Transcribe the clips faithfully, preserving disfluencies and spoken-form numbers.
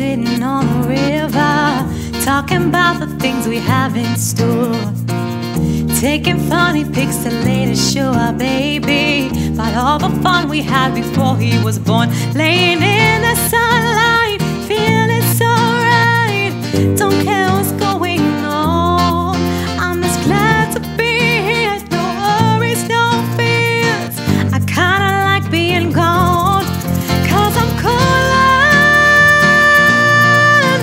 sitting on the river, talking about the things we have in store, taking funny pics to later show our baby about all the fun we had before he was born. Laying in the sunlight, feeling so right, don't care what's going on. I'm just glad to be here, no worries, no fears. I kinda like being gone, cause I'm coolin',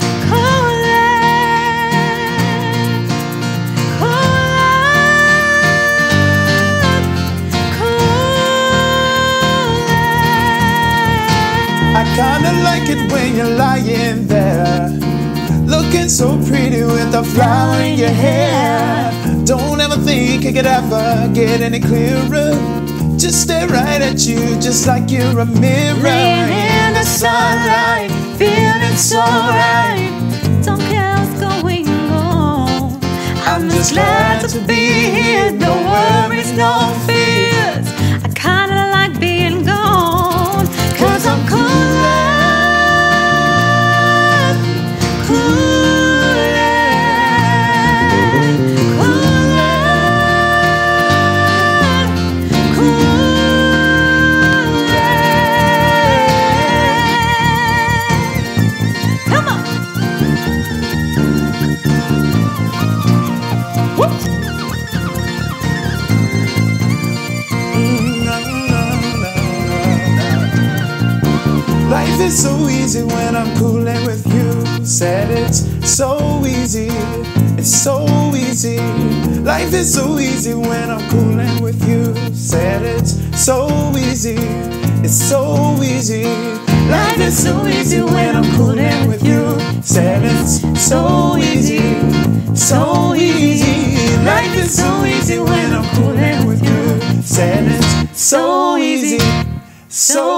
coolin', coolin', coolin'. I kinda like it when you're lying there, looking so pretty with a flower in your hair. Don't ever think it could ever get any clearer. Just stare right at you, just like you're a mirror. Laying in the sunlight, feeling so right, don't care what's going on. I'm just glad to be here, no worries, no fears. I kinda like being gone, cause I'm coolin', coolin', coolin', coolin'. Come on! Whoop. Life is so easy when I'm coolin' with you. Said it's so easy, it's so easy. Life is so easy when I'm coolin' with you. Said it's so easy, it's so easy. Life is so easy when I'm coolin' with you. Said it's so easy, so easy. Life is so easy when I'm coolin' with you. Said it's so easy, so